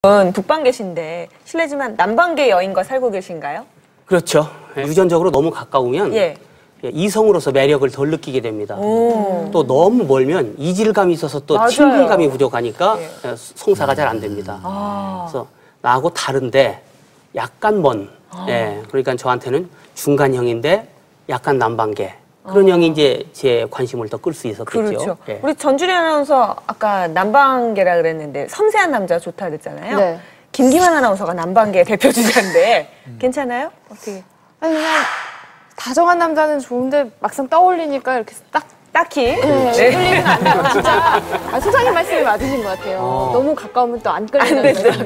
북방계신데 실례지만 남방계 여인과 살고 계신가요? 그렇죠. 유전적으로 너무 가까우면 예. 이성으로서 매력을 덜 느끼게 됩니다. 오. 또 너무 멀면 이질감이 있어서 또 맞아요. 친근감이 부족하니까 예. 성사가 잘 안 됩니다. 그래서 나하고 다른데 약간 먼, 그러니까 저한테는 중간형인데 약간 남방계. 그런 형이 이제 제 관심을 더 끌 수 있었겠죠. 그렇죠. 예. 우리 전주리 아나운서 아까 남방계라 그랬는데 섬세한 남자 좋다 그랬잖아요. 네. 김기만 아나운서가 남방계 대표 주자인데 괜찮아요? 어떻게? 아니 그냥 다정한 남자는 좋은데 막상 떠올리니까 이렇게 딱히 끌리는 안 돼요. 진짜 소장님 말씀이 맞으신 것 같아요. 너무 가까우면 또 안 끌리는 말씀이.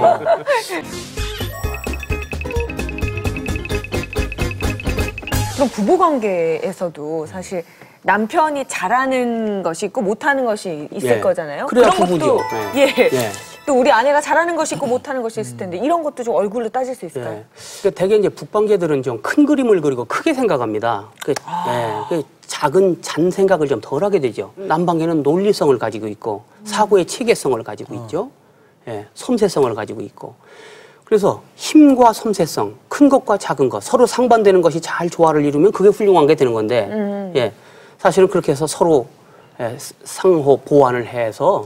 그럼 부부관계에서도 사실 남편이 잘하는 것이 있고 못하는 것이 있을 거잖아요. 그래야 그런 부부죠. 것도 예. 또 우리 아내가 잘하는 것이 있고 못하는 것이 있을 텐데 이런 것도 좀 얼굴로 따질 수 있을까요? 그러니까 대개 이제 북방계들은 좀 큰 그림을 그리고 크게 생각합니다. 그 작은 잔 생각을 좀 덜 하게 되죠. 남방계는 논리성을 가지고 있고 사고의 체계성을 가지고 있죠. 섬세성을 가지고 있고. 그래서 힘과 섬세성, 큰 것과 작은 것, 서로 상반되는 것이 잘 조화를 이루면 그게 훌륭한 게 되는 건데, 사실은 그렇게 해서 서로 상호 보완을 해서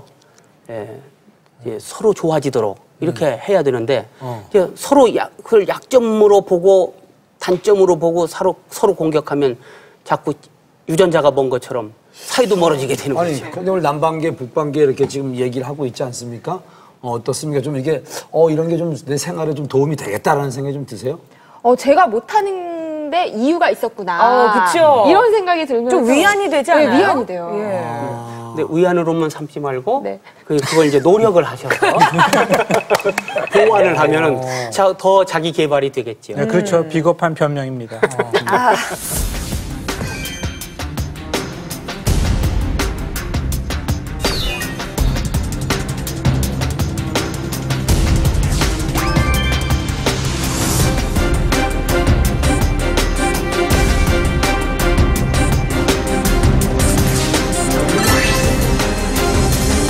서로 좋아지도록 이렇게 해야 되는데, 이제 서로 그걸 약점으로 보고 단점으로 보고 서로 공격하면 자꾸 유전자가 먼 것처럼 사이도 멀어지게 되는 거죠. 아니, 근데 오늘 남방계, 북방계 이렇게 지금 얘기를 하고 있지 않습니까? 어떻습니까? 좀 이게 이런 게 좀 내 생활에 좀 도움이 되겠다라는 생각이 좀 드세요? 제가 못하는데 이유가 있었구나. 그쵸. 이런 생각이 들면서 좀 위안이 되지 않아요? 네, 위안이 돼요. 근데 위안으로만 삼지 말고 네. 그걸 이제 노력을 하셔서 보완을 하면은 더 자기 개발이 되겠죠. 네, 그렇죠. 비겁한 변명입니다.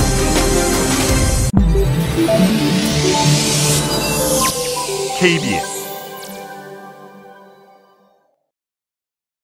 KBS